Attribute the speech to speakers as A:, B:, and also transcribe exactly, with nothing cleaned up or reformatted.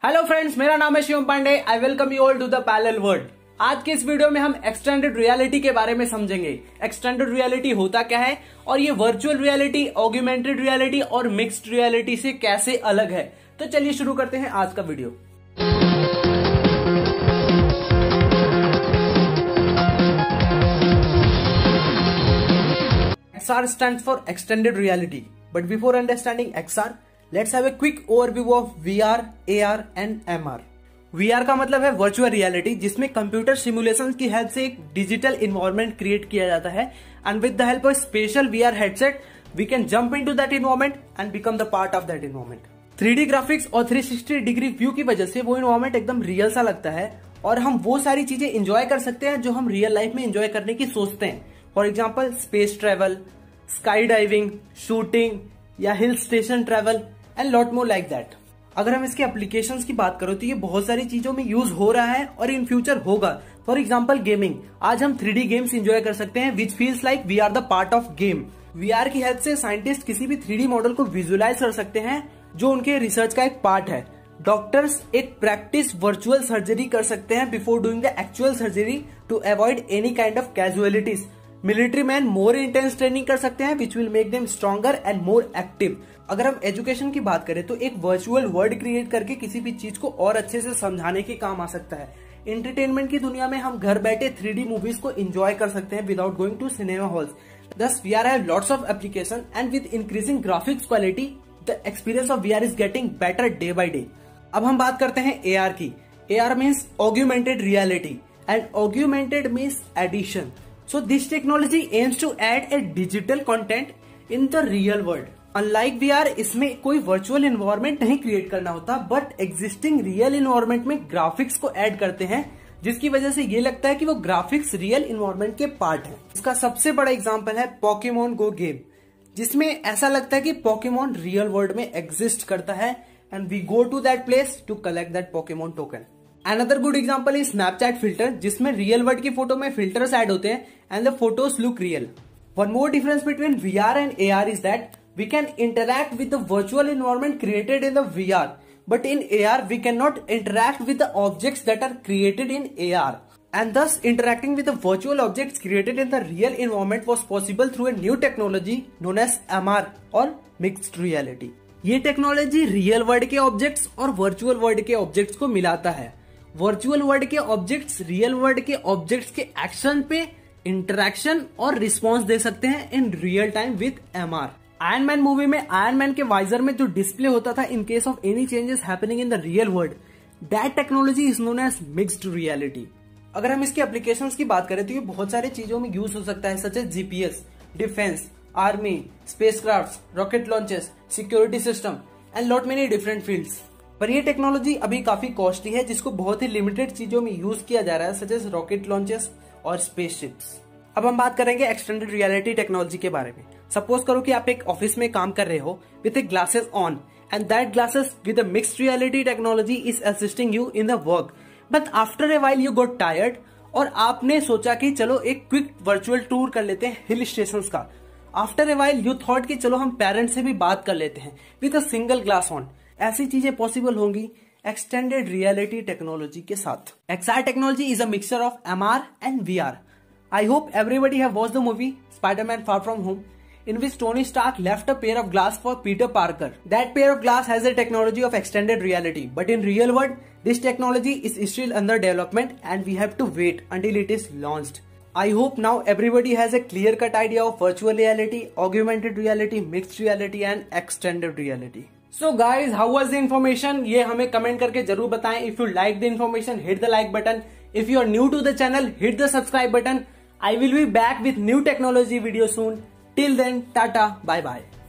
A: Hello friends, मेरा नाम है Shivam Pandey. I welcome you all to the parallel world. आज के इस वीडियो में हम एक्सटेंडेड रियलिटी के बारे में समझेंगे। एक्सटेंडेड रियलिटी होता क्या है और ये वर्चुअल रियलिटी, ऑग्यूमेंटेड रियलिटी और मिक्स्ड रियलिटी से कैसे अलग है। तो चलिए शुरू करते हैं आज का video. X R stands for extended reality. But before understanding X R, let's have a quick overview of V R, A R and M R. V R का मतलब है वर्चुअल रियलिटी, जिसमें कंप्यूटर सिमुलेशन की help से एक digital environment create किया जाता है and with the help of special V R headset we can jump into that environment and become the part of that environment. Three D graphics और three sixty degree view की वजह से वो environment एकदम real सा लगता है और हम वो सारी चीजें एंजॉय कर सकते हैं जो हम रियल लाइफ में एंजॉय करने की सोचते हैं। For example space travel, sky diving, shooting या hill station travel and lot more like that. अगर हम इसके एप्लीकेशंस की बात करें तो ये बहुत सारी चीजों में यूज हो रहा है और इन फ्यूचर होगा। फॉर एग्जाम्पल गेमिंग, आज हम थ्री डी गेम्स एंजॉय कर सकते हैं which feels like we are the part of game. V R की हेल्प से साइंटिस्ट किसी भी थ्री डी मॉडल को विजुअलाइज कर सकते हैं जो उनके रिसर्च का एक पार्ट है। डॉक्टर्स एक प्रैक्टिस वर्चुअल सर्जरी कर सकते हैं before doing the actual surgery to avoid any kind of casualties. Military man more intense training कर सकते हैं which will make them stronger and more active. अगर हम एजुकेशन की बात करें तो एक वर्चुअल वर्ल्ड क्रिएट करके किसी भी चीज को और अच्छे से समझाने के काम आ सकता है। एंटरटेनमेंट की दुनिया में हम घर बैठे थ्री डी मूवीज को एंजॉय कर सकते हैं without going to cinema halls. Thus V R have lots of application and with increasing graphics quality the experience of V R is getting better day by day. अब हम बात करते हैं A R की। A R means augmented reality and augmented means addition. So this technology aims to add a digital content in the real world. Unlike V R, इसमें कोई virtual environment नहीं create करना होता, but existing real environment में graphics को add करते हैं, जिसकी वजह से ये लगता है कि वो graphics real environment के part है। इसका सबसे बड़ा example है Pokemon Go game, जिसमें ऐसा लगता है कि Pokemon real world में exist करता है and we go to that place to collect that Pokemon token. Another good example is Snapchat filter, जिसमें रियल वर्ल्ड की फोटो में फिल्टर्स ऐड होते हैं and the photos look real. One more difference between V R and A R is that we can interact with the virtual environment created in the V R, but in A R we cannot interact with the objects that are created in A R. And thus interacting with the virtual objects created in the real environment was possible through a new technology known as M R or mixed reality. ये technology real world के objects और virtual world के objects को मिलाता है। Virtual world के objects real world के objects के एक्शन पे इंटरेक्शन और रिस्पॉन्स दे सकते हैं in real time with M R. Iron Man movie में आयरन मैन के वाइजर में जो डिस्प्ले होता था in case of any changes happening in the real world, that technology is known as mixed reality. अगर हम इसके एप्लीकेशंस की बात करें तो ये बहुत सारी चीजों में यूज हो सकता है, such as GPS, defence, army, spacecraft, rocket launches, security system and lot many different fields. पर ये टेक्नोलॉजी अभी काफी कॉस्टली है, जिसको बहुत ही लिमिटेड चीजों में यूज किया जा रहा है, सच एज रॉकेट लॉन्चेस और स्पेसशिप्स। अब हम बात करेंगे एक्सटेंडेड रियलिटी टेक्नोलॉजी के बारे में। सपोज करो कि आप एक ऑफिस में काम कर रहे हो with glasses on and that glasses with mixed reality technology is assisting you in the work, but after a while you got tired और आपने सोचा कि चलो एक क्विक वर्चुअल टूर कर लेते हैं हिल स्टेशन का। After a while you thought कि चलो हम पेरेंट्स से भी बात कर लेते हैं with a single glass on. ऐसी चीजें पॉसिबल होंगी एक्सटेंडेड रियलिटी टेक्नोलॉजी के साथ। X R technology is a mixture of M R and V R. I hope everybody have watched the movie Spider-Man Far From Home, in which Tony Stark left a pair of glass for Peter Parker. That pair of glass has the technology of extended reality, but in real world, this technology is still under development and we have to wait until it is launched. I hope now everybody has a clear-cut idea of virtual reality, augmented reality, mixed reality and extended reality. So guys, how was the information? ये हमें comment करके जरूर बताएं। If you like the information, hit the like button. If you are new to the channel, hit the subscribe button. I will be back with new technology video soon. Till then, tata, bye bye.